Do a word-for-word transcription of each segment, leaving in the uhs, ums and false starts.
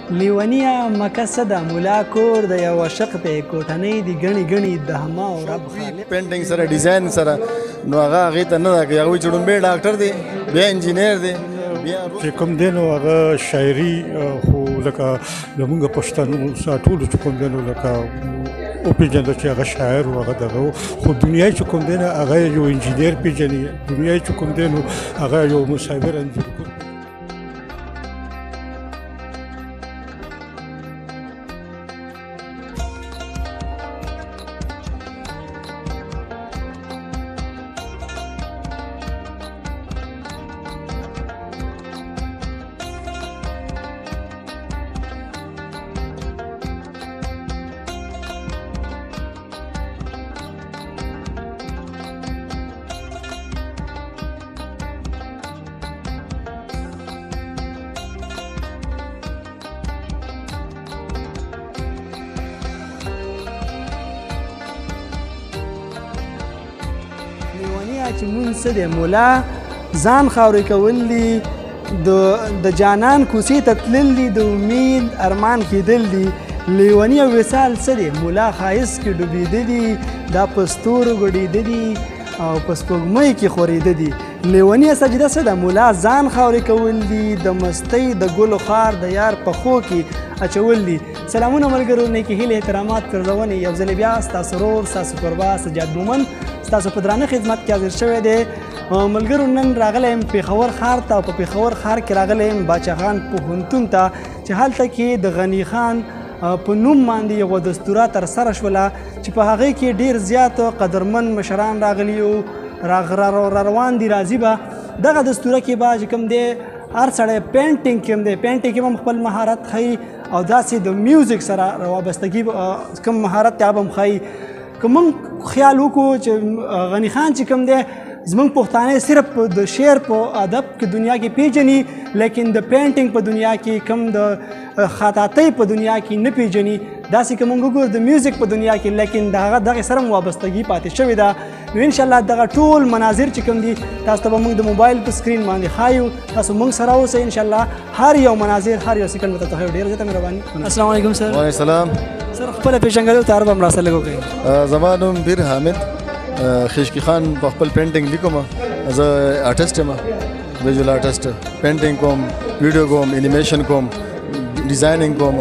لیونیه مکه څه ده ملا کور د یو عاشق دی کوټنۍ دي ګڼې ګڼې د هما او رب خالق پینټینګ سره ډیزاین سره نو هغه هغې ته نه ده کوي هغه وایي چې ډومبی ډاکټر دی بیا انجینیر دی چې کوم دی نو هغه شاعري خو لکه زمونږ پښتنو سره ټولو چې کوم دی نو لکه وپېژنده چې هغه شاعر و هغه دغه و خو دنیا چې کوم دی نو هغه یو انجینیر پېژني دنیا چې کوم دی نو هغه یو مصور انځورګر چې مونږ څه دی ملا ځان خاورې کول دي د جانان کوڅې ته تلل دي د امید ارمان کېدل دي لیوني او وصال څه دی ملا ښایست کې ډوبېده دي دا په ستورو ګډېده دي او په سپوږمۍ کې خورېده دي لیوني سجده څه ده ملا ځان خاورې کول دي د مستۍ د ګلو خار د یار په خو کې اچول دي سلامونه ملګرو نیکې هیلې احترامات پرځونې یو ځلې بیا ستاسو ورور ستاسو کوربه سجاد مومن ستاسو په درانه خدمت کې حاضر شوی دی ملګرو نن راغلی یم پېښور ښار ته او په پېښور ښار کې راغلی یم باچا خان پوهنتون ته چې هلته کې د غني خان په نوم باندې یوه دستوره ترسره شوله چې په هغې کې ډېر زیات قدرمن مشران راغلي او روان دي راځي به دغه دستوره کې به چې کوم دی هر سړی پینټینګ کې هم دی پینټینګ کې هم خپل مهارت ښیي او داسې د میوزیک سره وابستګي کوم مهارت ته به هم ښیي که موږ خیال وکړو چې غني خان چې کوم دی زموږ پښتانه صرف د شعر په ادب کې دنیا کې پیژني لیکن د پینټینګ په دنیا کې کم د خطاطۍ په دنیا کې نه پیژني داسې که موږ وګورو د میوزیک په دنیا کې لیکن د هغه دغې سره هم وابستګي پاتې شوې ده نو انشاءالله دغه ټول مناظر چې کوم دي تاسو ته به موږ د موبایل په سکرین باندې ښایو تاسو موږ سره اوسئ انشاءالله هر یو مناظر هر یو سیکنډ به درته ښیو ډېره زیاته مهرباني السلام علیکم سر وعلیکم السلام سر خپله پېژنګلو تعارف هم راسره لږ وکړئ زما نوم بیر حامد خشکی خان په خپل پینټینګ لیکم زه آرټسټ یم ویژوال آرټسټ پینټینګ کوم ویډیو کوم انیمیشن کوم ډیزاینینګ کوم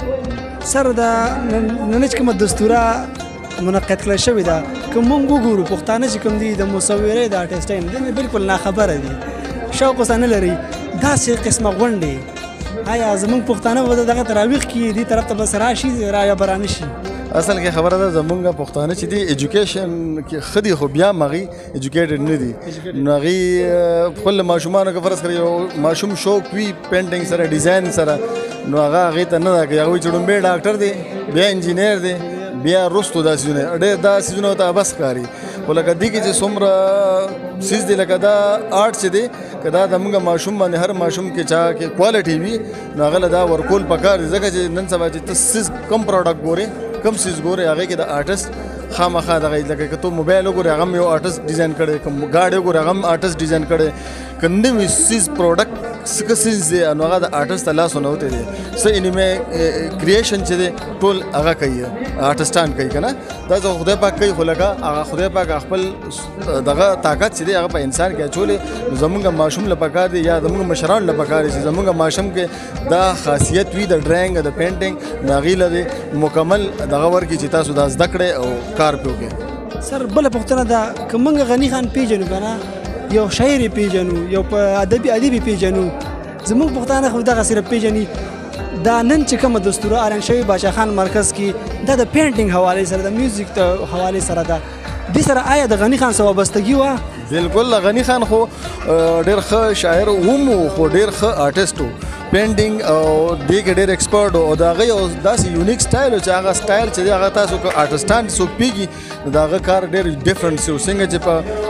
سر دا نن چې کومه دستوره منعقد کړی شوې ده که موږ وګورو پښتانه چې کوم دي د مصورۍ د آرټسټۍ نه دي بلکل ناخبره دي شوق اوسه نه لري داسې قسمه غونډې آیا زموږ پښتانه به دغه ته راویښ کړي دې طرف ته بس راشي را به رانه شي اصل کې خبره ده زمونږ پښتانه چې دي ایجوکیشن کې ښه دي خو بیا هم هغوی ایجوکیټډ نه دي نو هغوی خپل ماشومانو که فرض کړئ یو ماشوم شوق وي پینټینګ سره ډیزاین سره نو هغه هغې ته نه ده کوي هغه وایي چې ډومبی ډاکټر دی بیا انجینیر دی بیا رستو دا سیزونه ډېر دا سیزونه ورته بس ښکاري خو لکه دې کې چې څومره سیز دی لکه دا آرټ چې دی که دا زموږ ماشوم باندې هر ماشوم کې چا کې کوالټي وي نو هغه له دا ورکول پکار دی ځکه چې نن سبا چې ته سیز کم پروډکټ ګورې کم سیز ګورې هغې کې د آرټسټ خامخا دغه لکه که ته موبایل وګورې هغه هم یو آرټسټ ډیزاین کړی که ګاډۍ وګورې هغه هم آرټسټ ډیزاین کړی که نوي سیز پروډکټ څه سیز دی نو هغه د آرټسټ ته لاس ونوتی دی څه انیمه کریشن چې دی ټول هغه کوي آرټسټان کوي که نه دا زه خدای پاک کوي خو لکه هغه خدای پاک خپل دغه طاقت چې دی هغه په انسان کې اچولی نو زمونږ ماشوم له پکار دی یا زمونږ مشرانو له پکار دی چې زمونږ ماشوم کې دا خاصیت وي د ډرایینګ د پینټینګ نو هغې له دی مکمل دغه ورکړي چې تاسو دا زده کړئ او کار پې وکړئ سر بله پوښتنه ده که موږ غني خان پیژنو که نه یو شاعر پیژنو یو په ادبي ادبي پیژنو زموږ پښتانه خو دغه صرف پیژني دا نن چې کومه دستوره ارنګ شوې باچا خان مرکز کې دا د پینټینګ حوالې سره د میوزیک ته حوالې سره ده دې سره آیا د غني خان څه وابستګي وه بالکل غني خان خو ډېر ښه شاعر هم خو ډېر ښه آرټسټ و پینټینګ او دې کې ډېر ایکسپرټ و او د هغه یو داسې یونیک سټایل و چې هغه سټایل چې دی هغه تاسو که آرټسټان څوک پیږي نو د هغه کار ډېر ډفرنټ و څنګه چې په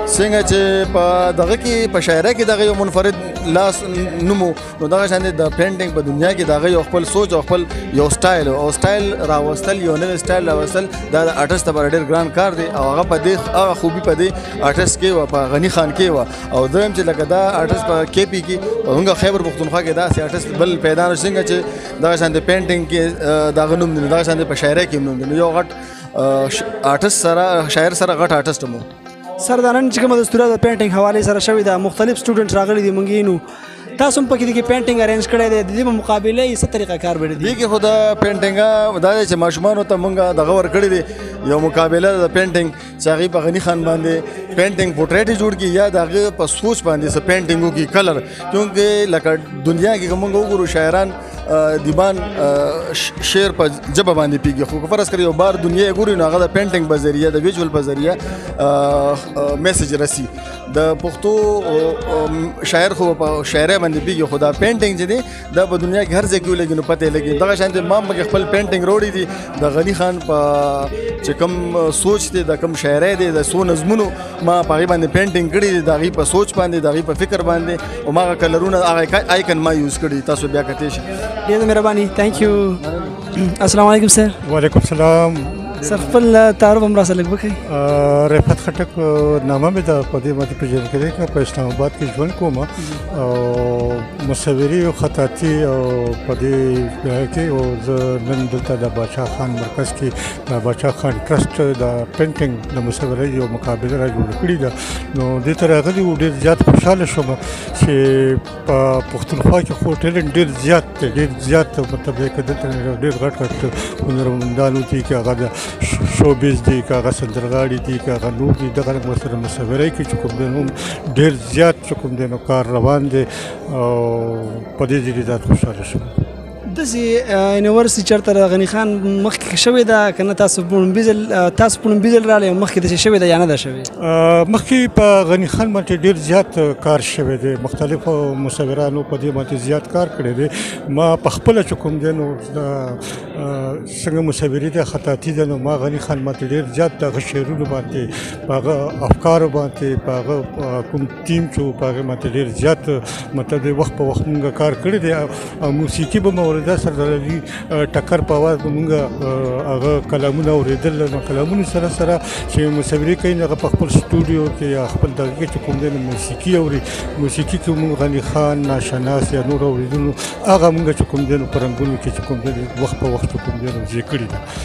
څنګه چې په دغه کې په شاعرۍ کې دغه یو منفرد لاس نوم نو دغه شان د پینټینګ په دنیا کې دغه یو خپل سوچ او خپل یو سټایل او سټایل راوستل یو نوی سټایل راوستل دا د آرټسټ لپاره ډېر ګران کار دی او هغه په دې هغه خوبي په دې آرټسټ کې و په غني خان کې و او دویم چې لکه دا آرټسټ په کې پی کې په موږ خیبر پښتونخوا کې داسې آرټسټ بل پیدا نه څنګه چې دغه شان د پینټینګ کې دغه نوم دی دغه شان په شاعرۍ کې نوم دی یو غټ آرټسټ سره شاعر سره غټ آرټسټ مو سر دا نن چې کومه دستوره د پینټینګ حوالې سره شوې ده مختلف سټوډنټ راغلي دي مونږ نو تاسو هم پکې کې پینټینګ ارینج کړی دی د دې په مقابله یې څه طریقه کار بیړي دی کې خو د پینټینګ دا چې ماشومانو ته مونږ دغه ورکړی دی یو مقابله د پینټینګ چې هغې په غني خان باندې پینټینګ پورټریټ جوړ کړي یا د هغه په سوچ باندې څه پینټینګ وکړي کلر کیونکې لکه دنیا کې که مونږ وګورو شاعران دیبان شعر په ژبه باندې پیږي خو که فرض کړئ یو بار دنیا یې ګوري نو هغه د پینټینګ په ذریعه د ویجول په ذریعه میسج رسي د پښتو شاعر خو په شاعرۍ باندې پیږي خو دا پینټینګ چې دی دا په دنیا کې هر ځای کې ولګي نو پته یې لګي دغه شانتې ما هم پکې خپل پینټینګ روړی دي د غني خان په چې کوم سوچ دی د کوم شاعرۍ دی د څو نظمونو ما په هغې باندې پینټینګ کړي دي د هغې په سوچ باندې د هغې په فکر باندې او ما هغه کلرونه هغه آیکن ما یوز کړي تاسو بیا کتلی شئ ډېره مهرباني تھینک یو السلام علیکم سر وعلیکم السلام سر خپل تعارف هم راسره لږ وکړئ رفعت خټک نامه مې ده په دې باندې پېژندل کېدی که په اسلام آباد کې ژوند کوم او مصوري او خطاطي او په دې کې او زه نن دلته د باچا خان مرکز کې د باچا خان ټرسټ د پینټینګ د مصورۍ یو مقابله را جوړه کړې ده نو دې ته راغلي وو ډېر زیات خوشحاله شوم چې په پښتونخوا کې خو ټیلنټ ډېر زیات دی ډېر زیات مطلب دی که دلته ډېر غټ غټ هنرمندان دي که هغه د شوبیز دي که هغه سندرغاړي دي که هغه نور دي دغه رنګ ورسره مصورۍ کې چې کوم دی نو ډېر زیات چې کوم دی نو کار روان دی او په دې ځای کې زیات خوشحاله شوم داسې یونیورسټي چېرته د غني خان مخکې شوې ده که نه تاسو په لومبي ځل تاسو په لومبي ځل راغلی مخکې داسې شوې ده یا نه ده شوې مخکې په غني خان باندې ډېر زیات کار شوی دی مختلفو مصورانو په دې باندې زیات کار کړی دی ما په خپله چې کوم دی نو څنګه مصوري دی خطاطي دی نو ما غني خان باندې ډېر زیات د هغه شعرونو باندې په هغه افکارو باندې په هغه کوم ټیم چې په هغې باندې ډېر زیات مطلب دی وخت په وخت مونږ کار کړی دی او موسیقي به مو دا سره د ټکر په اواز به مونږ هغه کلامونه اورېدل نو کلامونو سره سره چې مصوري کوي نو هغه په خپل سټوډیو کې یا خپل دغه کې چې کوم دی نو موسیقي اوري موسیقي کې مونږ غني خان ناشناس یا نور اورېدلو هغه مونږ چې کوم دی نو په رنګونو کې چې کوم دی وخت په وخت چې کوم دی نو زی کړي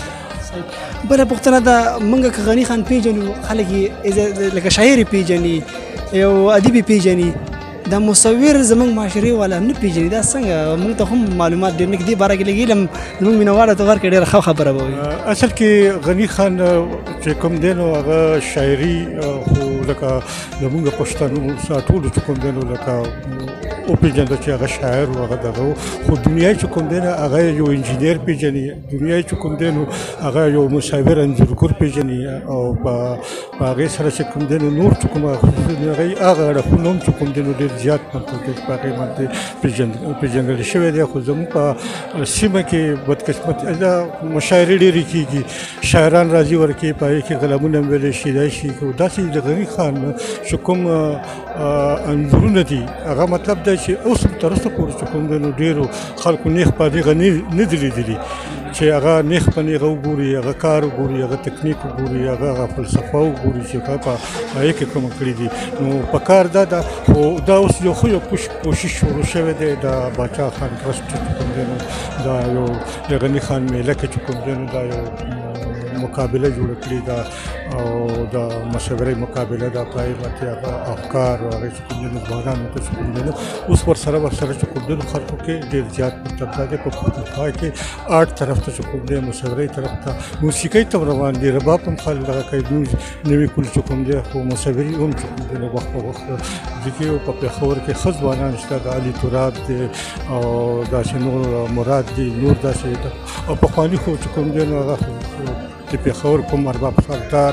ده بله پوښتنه ده مونږ که غني خان پیژنو خلک یې لکه شاعر یې پیژني یو ادیب یې پیژني دا مصور زمونږ معاشرې والا نه پیژني دا څنګه موږ ته هم معلومات ډېر نه دې باره کې لږ علم زموږ مینهوالو ته ورکړي ډېره ښه خبره به وي اصل کې غني خان چې کوم دی نو هغه شاعري خو لکه زمونږ پښتنو ټولو چې کوم دی نو لکه وپېژنده چې هغه شاعر و هغه دغه خو دنیا چې کوم دی نو هغه یو انجینیر پیژني دنیا چې کوم دی نو هغه یو مصور انځورګر پیژني او په هغې سره چې کوم دی نو نور چې کوم هغه هغه اړخونه هم چې کوم دی نو ډېر زیات مطلب په هغې باندې پېژندل شوی دی خو زموږ په سیمه کې بدقسمتي دا مشاعرې ډېرې کېږي شاعران راځي ورکې په هغې کې غلامونه هم ویلی شي دا شي خو داسې د غني خان چې کوم انځورونه دي هغه مطلب دی چې اوس هم تر اوسه پورې چې کوم دی نو ډېرو خلکو نیغ په هغې نه دي لیدلي چې هغه نیغ په نیغه وګوري هغه کار وګوري هغه تکنیک وګوري هغه هغه فلسفه وګوري چې هغه په هغې کې کومه کړي دي نو په کار دا ده خو دا اوس یو ښه یو کوشش شروع شوی دی د باچا خان ټرسټ چې کوم دی نو دا یو د غني خان میله کې چې کوم دی نو دا یو مقابله جوړه کړې ده او د مصورۍ مقابله ده په هغې باندې هغه افکار او هغې چې کوم دی نو ځوانانو ته چې کوم دی نو اوس ورسره ورسره چې کوم دی نو خلکو کې ډېر زیات مطلب دا دی په پښتونخوا کې آرټ طرف ته چې کوم دی مصورۍ طرف ته موسیقۍ ته روان دي رباب هم خلک دغه کوي نوي کول چې کوم دی خو مصوري هم چې کوم دی نو وخت په وخت ځکه په پېښور کې ښه ځوانان شته د علي تراب دی او داسې نور مراد دی نور داسې او پخواني خو چې کوم دی نو هغه د پېښور کوم ارباب سردار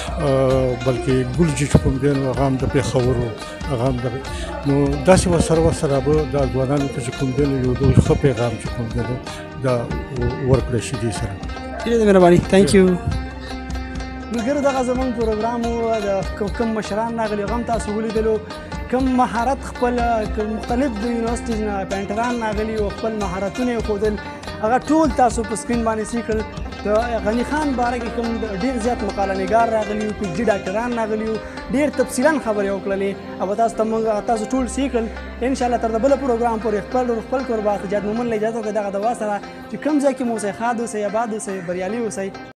بلکې ګلجي چې کوم دی نو هغه هم د پېښور و هغه هم نو داسې ورسره ورسره به دا ځوانانو ته چې کوم دی نو یو ډول ښه پیغام چې کوم دی نو دا ورکړی شي دې سره ډېره مهرباني تھینک یو ملګرو دغه زموږ پروګرام و د کوم مشران راغلي هغه هم تاسو ولیدلو کوم مهارت خپل مختلف د یونیورسټیز نه پینټران راغلي او خپل مهارتونه یې ښودل هغه ټول تاسو په سکرین باندې سي کړل د غني خان باره کې کوم ډېر زیات مقاله نګار راغلي وو پي ایچ ډي ډاکټران راغلي وو ډېر تفصیلا خبرې وکړلې او تاسو ته موږ تاسو ټول سي کړل انشاءالله تر د بله پروګرام پورې خپل خپل کور به جاد مومن له اجازه وکړه دغه دوا سره چې کوم ځای کې مو اوسئ ښاد اوسئ اباد اوسئ بریالي اوسئ